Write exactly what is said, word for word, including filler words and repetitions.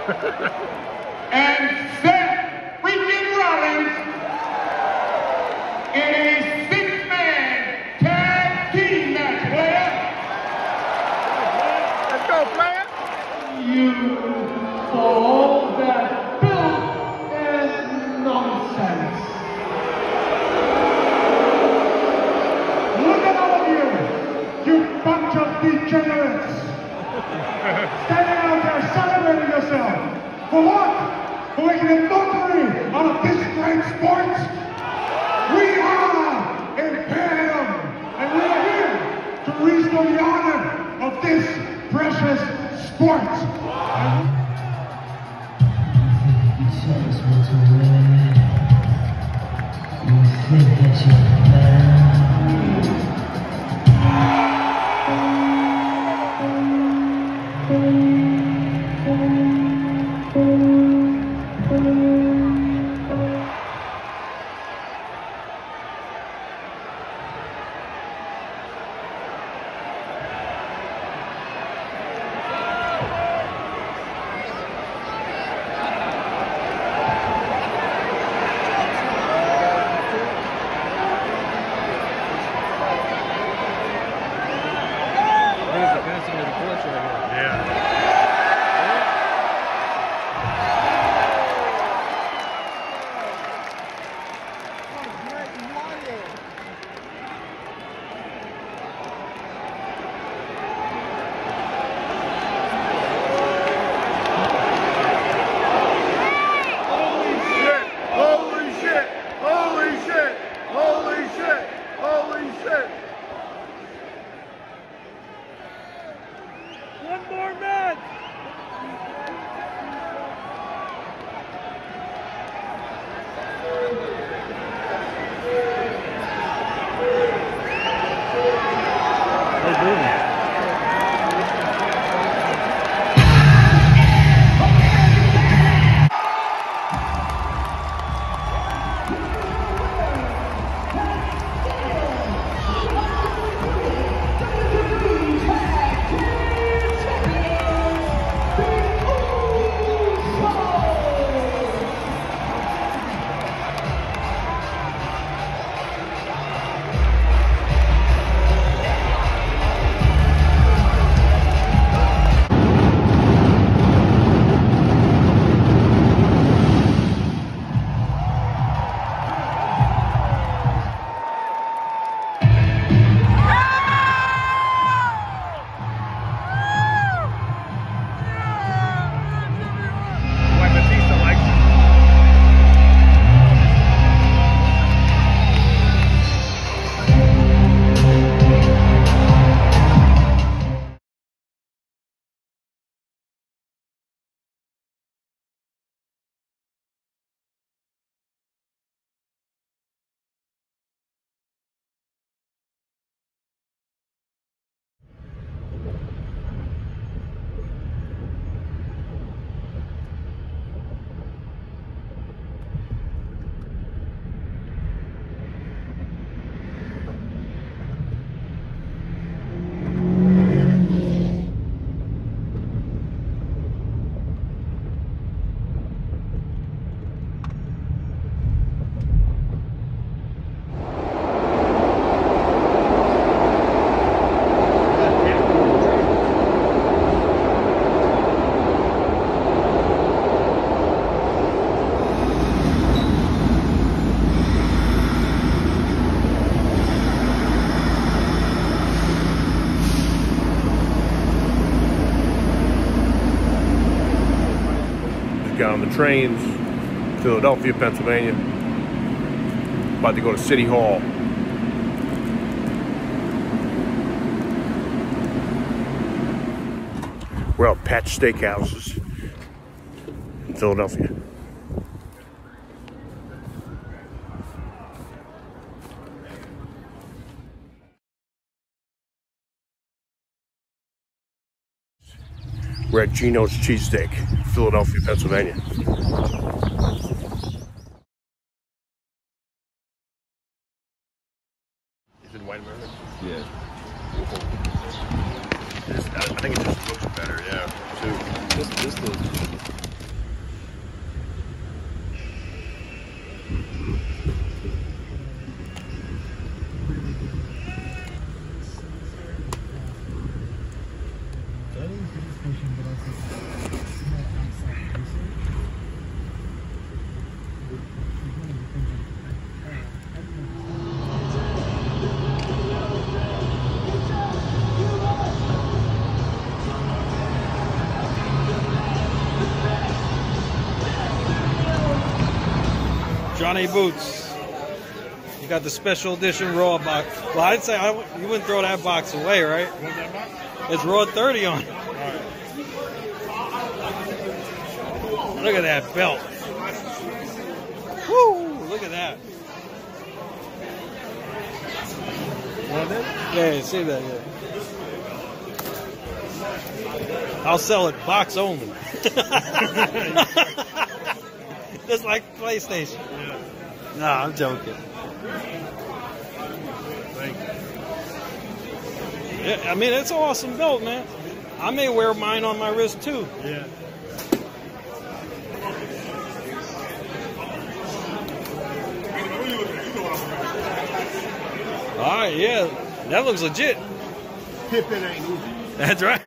and Seth freaking Rollins in a six-man tag team match, player. Let's go, player. You for all that filth and nonsense. Look at all of you, you bunch of degenerates. Standing out there celebrating yourself. For what? For making a mockery out of this great sport? We are Imperium, and we are here to restore the honor of this precious sport. You chose me to win. You think that you're better. One more match! They're moving. Got on the trains, Philadelphia, Pennsylvania. About to go to City Hall. We're at Patch Steakhouses in Philadelphia. We're at Geno's Cheesesteak, Philadelphia, Pennsylvania. Is it White American? Yeah. It's, I think it just looks better, yeah, too. This, this looks Johnny Boots. You got the special edition Raw box. Well, I'd say I, you wouldn't throw that box away, right? What's that box? It's Raw thirty on it. All right. Look at that belt. Woo! Look at that. Want it? Yeah, see that, yeah. I'll sell it box only. Just like PlayStation. Yeah. Nah, I'm joking. Thank you. Yeah, I mean, it's an awesome belt, man. I may wear mine on my wrist too. Yeah. All right, yeah, that looks legit. Tip it ain't easy. That's right.